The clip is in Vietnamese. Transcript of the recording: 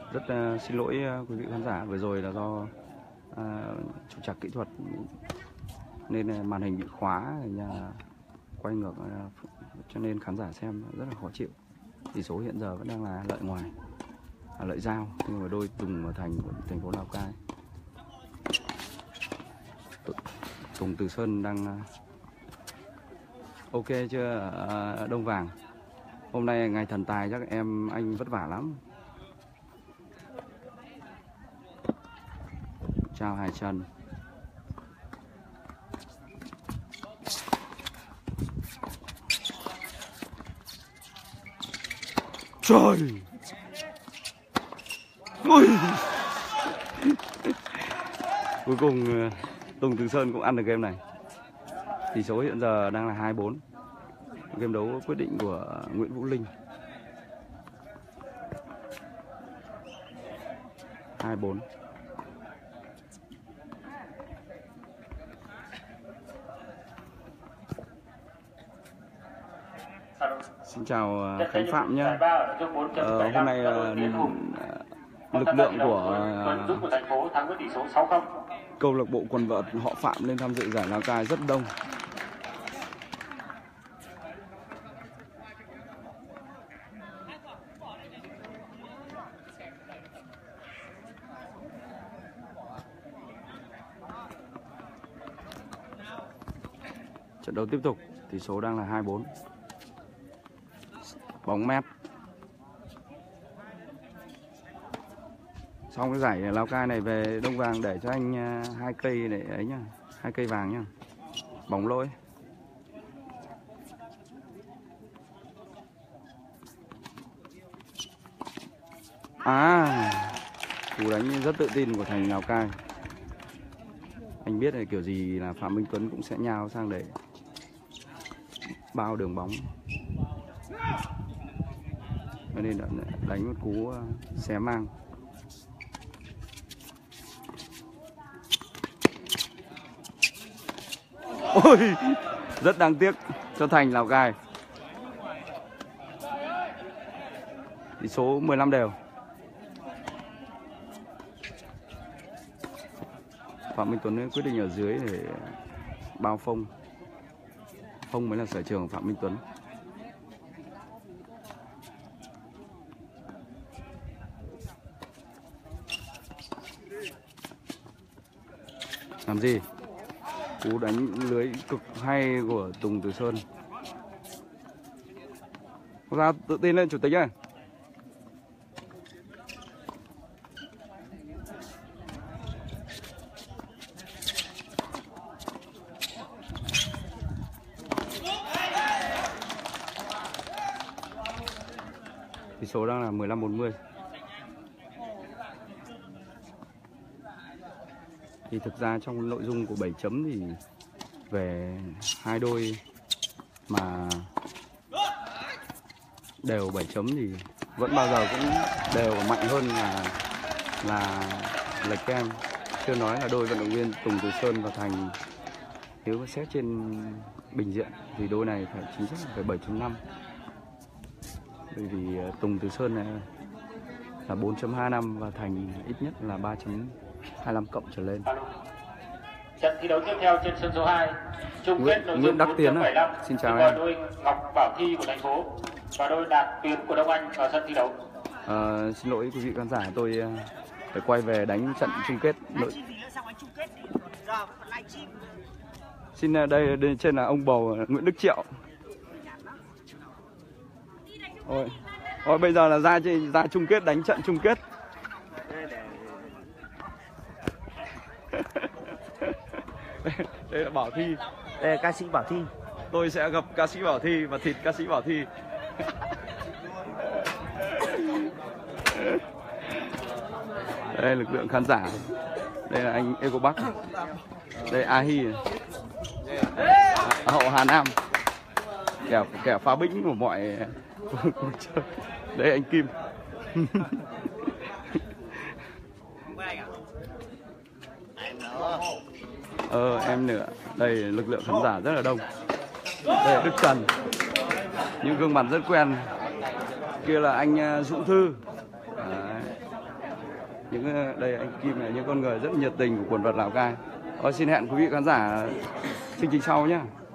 Rất xin lỗi quý vị khán giả, vừa rồi là do trục trặc kỹ thuật nên màn hình bị khóa, quay ngược, cho nên khán giả xem rất là khó chịu. Tỷ số hiện giờ vẫn đang là lợi ngoài, lợi giao, nhưng mà đôi Tùng và Thành của thành phố Lào Cai. Tùng Từ Sơn đang ok chưa ở Đông Vàng? Hôm nay ngày thần tài chắc anh vất vả lắm. Chào Hải Trần. Trời ôi. Cuối cùng Tùng Từ Sơn cũng ăn được game này. Tỷ số hiện giờ đang là 2-4. Game đấu quyết định của Nguyễn Vũ Linh. 2-4. Xin chào Khánh Phạm nhé. Hôm nay lực lượng của câu lạc bộ quần vợt họ Phạm lên tham dự giải Lào Cai rất đông. Trận đấu tiếp tục, tỷ số đang là 2-4. Bóng mét. Xong cái giải Lào Cai này về Đông Vàng để cho anh 2 cây để ấy nhá, 2 cây vàng nhá. Bóng lỗi. Cú đánh rất tự tin của Thành Lào Cai. Anh biết là kiểu gì là Phạm Minh Tuấn cũng sẽ nhào sang để bao đường bóng, cho nên đánh một cú xé mang. Ôi, rất đáng tiếc cho Thành Lào Cai. Tỷ số 15 đều. Phạm Minh Tuấn quyết định ở dưới để bao phông. Phông mới là sở trường của Phạm Minh Tuấn. Làm gì? Cú đánh lưới cực hay của Tùng Từ Sơn. Ra tự tin lên chủ tịch ơi. Tỷ số đang là 15-40. Thì thực ra trong nội dung của 7 chấm thì về hai đôi mà đều 7 chấm thì vẫn bao giờ cũng đều mạnh hơn là lệch kem. Chưa nói là đôi vận động viên Tùng Từ Sơn và Thành, nếu xét trên bình diện thì đôi này phải chính xác phải 7.5. Bởi vì Tùng Từ Sơn này là 4.25 và Thành ít nhất là 3.25 cộng trở lên. Trận thi đấu tiếp theo trên sân số 2, chung kết nội dung 4.75. Xin chào em. Đôi Ngọc Bảo Thi của thành phố và đôi Đạt Tuyến của Đông Anh vào sân thi đấu. Xin lỗi quý vị khán giả, tôi phải quay về đánh trận chung kết. Xin đây trên là ông bầu Nguyễn Đức Triệu. Ôi bây giờ là ra chung kết, đánh trận chung kết. Đây là Bảo Thi. Đây là ca sĩ Bảo Thi. Tôi sẽ gặp ca sĩ Bảo Thi và thịt ca sĩ Bảo Thi. Đây lực lượng khán giả. Đây là anh Eco Bắc. Đây Ahi. Hậu Hà Nam. Kẻ phá bĩnh của mọi cuộc chơi. Đây anh Kim. Em nữa. Đây lực lượng khán giả rất là đông. Đây là Đức Trần. Những gương mặt rất quen. Kia là anh Dũng Thư. Đấy. Đây anh Kim là những con người rất nhiệt tình của quần vợt Lào Cai. Xin hẹn quý vị khán giả chương trình sau nhé.